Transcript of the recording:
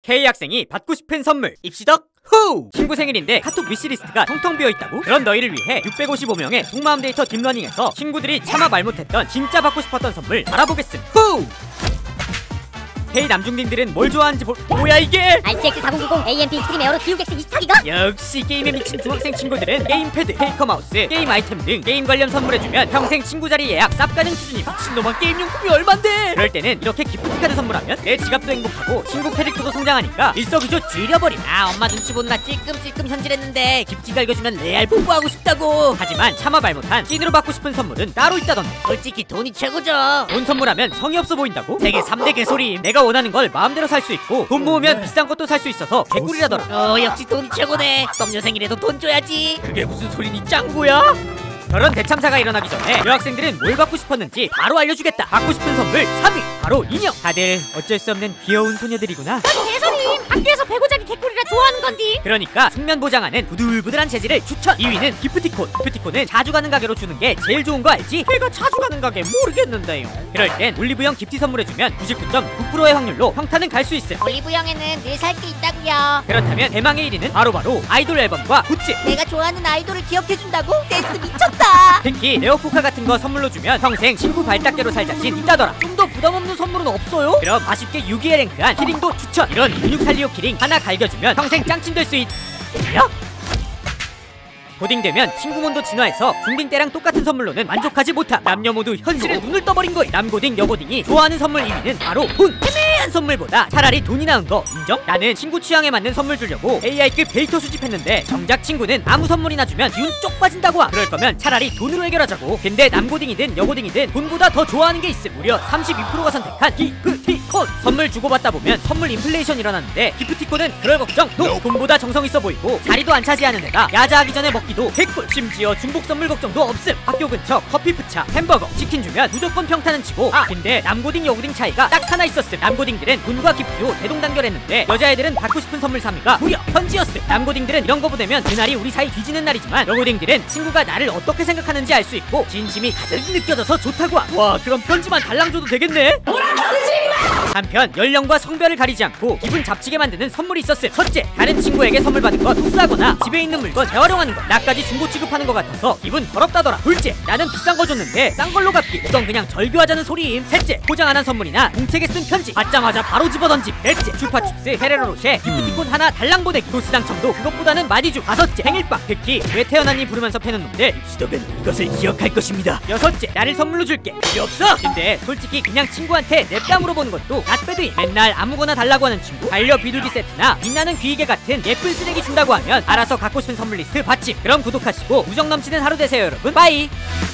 K학생이 받고 싶은 선물 입시덕 후! 친구 생일인데 카톡 위시리스트가 텅텅 비어있다고? 그런 너희를 위해 655명의 속마음 데이터 딥러닝에서 친구들이 참아 말 못했던 진짜 받고 싶었던 선물 알아보겠음. 후! K 남중딩들은 뭘 좋아하는지 뭐야 이게? RTX 4090 AMP 익스트림 에어로 GUX 24기가? 역시 게임에 미친 중학생 친구들은 게임패드, 페이커 마우스, 게임 아이템 등 게임 관련 선물해주면 평생 친구 자리 예약 쌉 가는 수준이 미친놈아. 게임용품이 얼만데? 그럴 때는 이렇게 기프트카드 선물하면 내 지갑도 행복하고 친구 캐릭터도 성장하니까 일석이조 줄여버림. 아, 엄마 눈치 보느라 찔끔찔끔 현질했는데 깁지가 읽어주면 레알 뽀뽀하고 싶다고. 하지만 차마 말 못한 찐으로 받고 싶은 선물은 따로 있다던데. 솔직히 돈이 최고죠. 돈 선물하면 성의 없어 보인다고? 세계 3대 개소리. 내가 원하는 걸 마음대로 살 수 있고 돈 모으면 비싼 것도 살 수 있어서 개꿀이라더라. 역시 돈이 최고네. 썸녀 생일에도 돈 줘야지. 그게 무슨 소리니 짱구야? 저런 대참사가 일어나기 전에 여학생들은 뭘 받고 싶었는지 바로 알려주겠다. 받고 싶은 선물 3위 바로 인형. 다들 어쩔 수 없는 귀여운 소녀들이구나. 대선님, 학교에서 배고자기 개꿀이라 좋아하는 건디. 그러니까 숙면 보장하는 부들부들한 재질을 추천. 2위는 기프티콘. 기프티콘은 자주 가는 가게로 주는 게 제일 좋은 거 알지? 내가 자주 가는 가게 모르겠는데요. 그럴 땐 올리브영 기프티 선물해주면 99.9%의 확률로 평타는 갈 수 있음. 올리브영에는 늘 살 게 있다고요. 그렇다면 대망의 1위는 바로 아이돌 앨범과 굿즈. 내가 좋아하는 아이돌을 기억해준다고? 센스 미쳤다. 특히 네오포카 같은 거 선물로 주면 평생 친구 발닦개로 살 자신 있다더라. 좀 더 부담없는 선물은 없어요? 그럼 맛있게 6위에 랭크한 키링도 추천. 이런 근육 살리오 키링 하나 갈겨주면 평생 짱친 될 수 있냐? 고딩되면 친구몬도 진화해서 중딩 때랑 똑같은 선물로는 만족하지 못함. 남녀 모두 현실에 눈을 떠버린 거임. 남고딩 여고딩이 좋아하는 선물 1위는 바로 돈. 애매한 선물보다 차라리 돈이 나은 거 인정? 나는 친구 취향에 맞는 선물 주려고 AI급 데이터 수집했는데 정작 친구는 아무 선물이나 주면 기운 쪽 빠진다고 함. 그럴 거면 차라리 돈으로 해결하자고. 근데 남고딩이든 여고딩이든 돈보다 더 좋아하는 게 있음. 무려 32%가 선택한 기프티콘. 선물 주고받다 보면 선물 인플레이션 일어나는데 기프티콘은 그럴 걱정 노. 돈보다 정성 있어 보이고 자리도 안 차지하는 데다 야자하기 전에 먹기도 개꿀. 심지어 중복 선물 걱정도 없음. 학교 근처 커피 푸차 햄버거 치킨 주면 무조건 평타는 치고. 근데 남고딩 여고딩 차이가 딱 하나 있었음. 남고딩들은 돈과 기프티로 대동단결했는데 여자애들은 받고 싶은 선물 3위가 무려 편지였음. 남고딩들은 이런 거 보내면 그날이 우리 사이 뒤지는 날이지만 여고딩들은 친구가 나를 어떻게 생각하는지 알 수 있고 진심이 가득 느껴져서 좋다고 함. 와, 그럼 편지만 달랑 줘도 되겠네? 한편 연령과 성별을 가리지 않고 기분 잡치게 만드는 선물이 있었음. 첫째, 다른 친구에게 선물 받은 거 토스하거나 집에 있는 물건 재활용하는 거. 나까지 중고 취급하는 거 같아서 기분 더럽다더라. 둘째, 나는 비싼 거 줬는데 싼 걸로 갚기. 이건 그냥 절교하자는 소리임. 셋째, 포장 안 한 선물이나 공책에 쓴 편지 받자마자 바로 집어던짐. 넷째, 슈파춥스 페레로로쉐 기프티콘 하나 달랑 보내기. 도스 당첨도 그것보다는 많이 주. 다섯째, 생일빵. 특히 왜 태어났니 부르면서 패는 놈들 입시덕은 이것을 기억할 것입니다. 여섯째, 나를 선물로 줄게. 필요 없어. 근데 솔직히 그냥 친구한테 냅다 물어보는 것도 낫배드임. 맨날 아무거나 달라고 하는 친구 반려 비둘기 세트나 빛나는 귀이개 같은 예쁜 쓰레기 준다고 하면 알아서 갖고 싶은 선물 리스트 받침. 그럼 구독하시고 우정 넘치는 하루 되세요 여러분. 빠이.